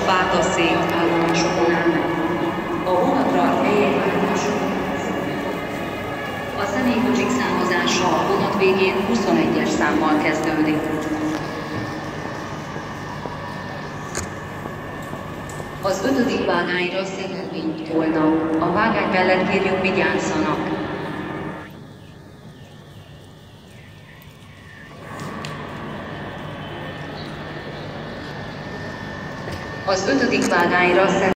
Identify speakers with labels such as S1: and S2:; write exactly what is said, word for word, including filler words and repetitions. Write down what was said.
S1: Bátorszék állomásokon állnak. A vonatra helyévállások. A személykocsik számozása a vonat végén huszonegyes számmal kezdődik. Az ötödik vágányra szerelvényt tolnak. A vágány mellett kérjük, vigyázzanak. Az ötödik vágányra